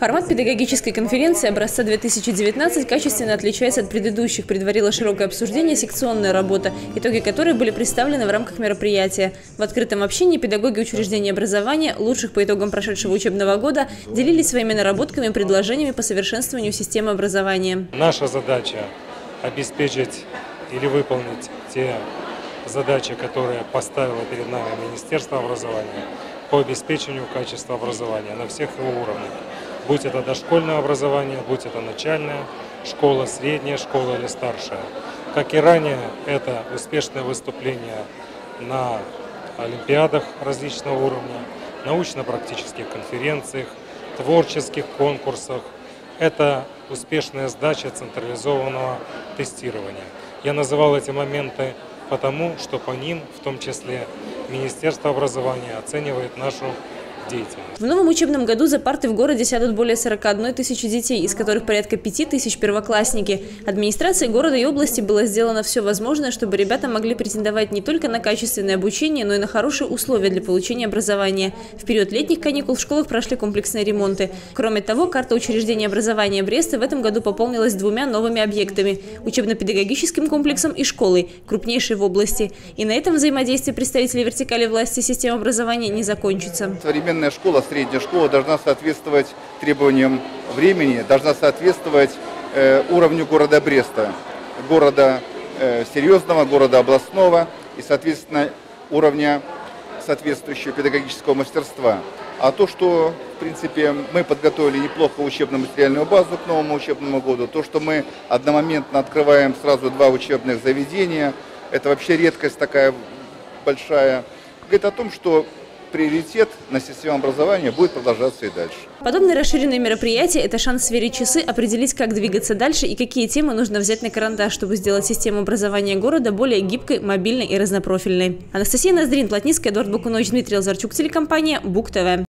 Формат педагогической конференции образца 2019 качественно отличается от предыдущих. Предварила широкое обсуждение секционная работа, итоги которой были представлены в рамках мероприятия. В открытом общении педагоги учреждений образования, лучших по итогам прошедшего учебного года, делились своими наработками и предложениями по совершенствованию системы образования. Наша задача – обеспечить или выполнить те задачи, которые поставило перед нами Министерство образования по обеспечению качества образования на всех его уровнях. Будь это дошкольное образование, будь это начальная школа, средняя школа или старшая. Как и ранее, это успешное выступление на олимпиадах различного уровня, научно-практических конференциях, творческих конкурсах. Это успешная сдача централизованного тестирования. Я называл эти моменты потому, что по ним, в том числе, Министерство образования оценивает нашу деятельность. В новом учебном году за парты в городе сядут более 41 тысячи детей, из которых порядка 5 тысяч первоклассники. Администрацией города и области было сделано все возможное, чтобы ребята могли претендовать не только на качественное обучение, но и на хорошие условия для получения образования. В период летних каникул в школах прошли комплексные ремонты. Кроме того, карта учреждения образования Бреста в этом году пополнилась 2 новыми объектами – учебно-педагогическим комплексом и школой, крупнейшей в области. И на этом взаимодействие представителей вертикали власти системы образования не закончится. Современная школа, средняя школа должна соответствовать требованиям времени, должна соответствовать уровню города Бреста, города серьезного, города областного и, соответственно, уровня соответствующего педагогического мастерства. А то, что, в принципе, мы подготовили неплохо учебно-материальную базу к новому учебному году, то, что мы одномоментно открываем сразу 2 учебных заведения, это вообще редкость такая большая, говорит о том, что приоритет на систему образования будет продолжаться и дальше. Подобные расширенные мероприятия – это шанс сверить часы, определить, как двигаться дальше и какие темы нужно взять на карандаш, чтобы сделать систему образования города более гибкой, мобильной и разнопрофильной. Анастасия Ноздрин, Плотницкая, Эдуард Бакунович, Дмитрий Лазарчук, телекомпания БУК ТВ.